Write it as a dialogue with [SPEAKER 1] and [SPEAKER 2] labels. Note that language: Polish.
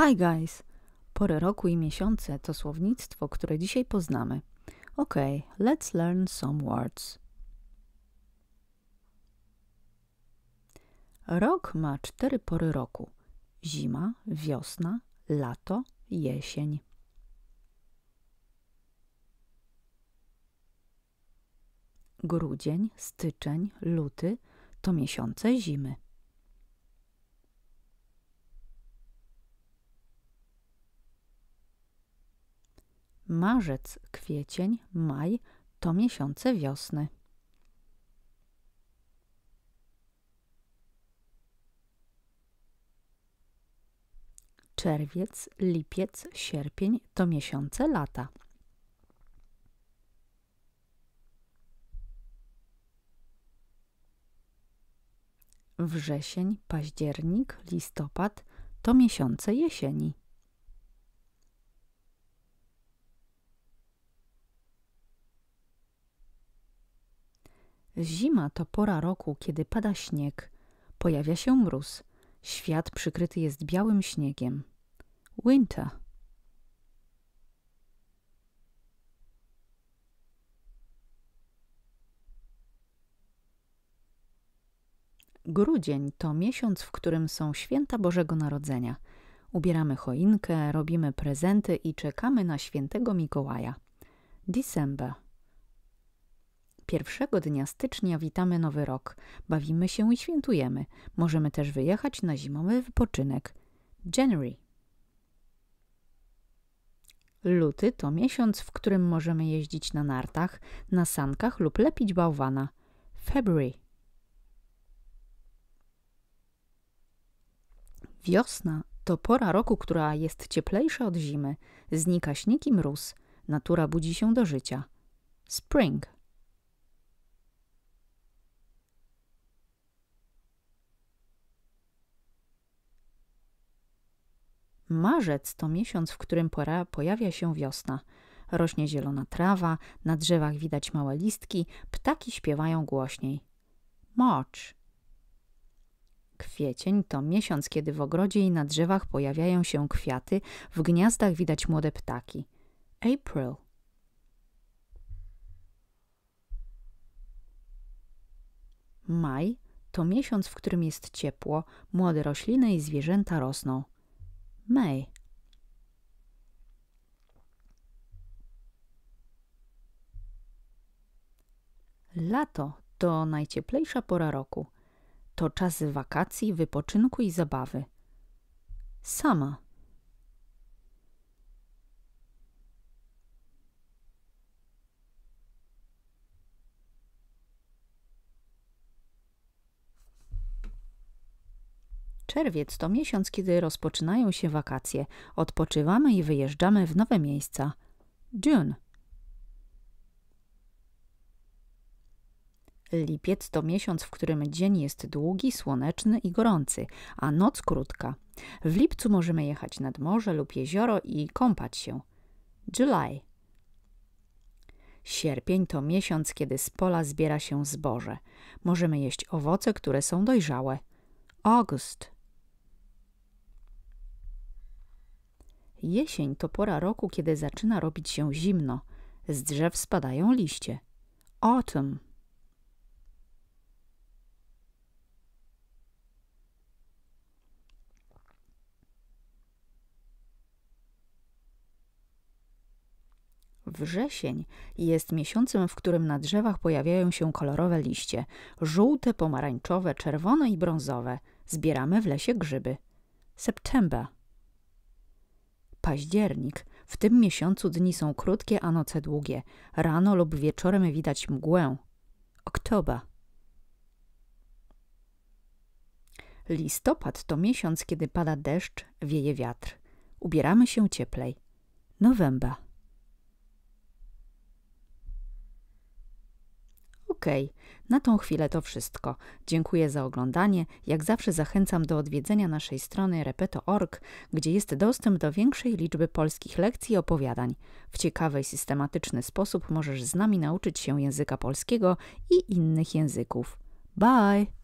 [SPEAKER 1] Hi guys! Pory roku i miesiące to słownictwo, które dzisiaj poznamy. Okay, let's learn some words. Rok ma 4 pory roku. Zima, wiosna, lato, jesień. Grudzień, styczeń, luty to miesiące zimy. Marzec, kwiecień, maj to miesiące wiosny. Czerwiec, lipiec, sierpień to miesiące lata. Wrzesień, październik, listopad to miesiące jesieni. Zima to pora roku, kiedy pada śnieg, pojawia się mróz, świat przykryty jest białym śniegiem. Winter. Grudzień to miesiąc, w którym są święta Bożego Narodzenia. Ubieramy choinkę, robimy prezenty i czekamy na świętego Mikołaja. December. Pierwszego dnia stycznia witamy Nowy Rok, bawimy się i świętujemy. Możemy też wyjechać na zimowy wypoczynek. January. Luty to miesiąc, w którym możemy jeździć na nartach, na sankach lub lepić bałwana. February. Wiosna to pora roku, która jest cieplejsza od zimy. Znika śnieg i mróz. Natura budzi się do życia. Spring. Marzec to miesiąc, w którym pojawia się wiosna. Rośnie zielona trawa, na drzewach widać małe listki, ptaki śpiewają głośniej. March. Kwiecień to miesiąc, kiedy w ogrodzie i na drzewach pojawiają się kwiaty, w gniazdach widać młode ptaki. April. Maj to miesiąc, w którym jest ciepło, młode rośliny i zwierzęta rosną. May. Lato to najcieplejsza pora roku. To czas wakacji, wypoczynku i zabawy. Summer. Czerwiec to miesiąc, kiedy rozpoczynają się wakacje. Odpoczywamy i wyjeżdżamy w nowe miejsca. June. Lipiec to miesiąc, w którym dzień jest długi, słoneczny i gorący, a noc krótka. W lipcu możemy jechać nad morze lub jezioro i kąpać się. July. Sierpień to miesiąc, kiedy z pola zbiera się zboże. Możemy jeść owoce, które są dojrzałe. August. Jesień to pora roku, kiedy zaczyna robić się zimno. Z drzew spadają liście. Autumn. Wrzesień jest miesiącem, w którym na drzewach pojawiają się kolorowe liście. Żółte, pomarańczowe, czerwone i brązowe. Zbieramy w lesie grzyby. September. Październik. W tym miesiącu dni są krótkie, a noce długie. Rano lub wieczorem widać mgłę. Oktober. Listopad to miesiąc, kiedy pada deszcz, wieje wiatr. Ubieramy się cieplej. November. Okej, na tą chwilę to wszystko. Dziękuję za oglądanie. Jak zawsze zachęcam do odwiedzenia naszej strony repeto.org, gdzie jest dostęp do większej liczby polskich lekcji i opowiadań. W ciekawy i systematyczny sposób możesz z nami nauczyć się języka polskiego i innych języków. Bye!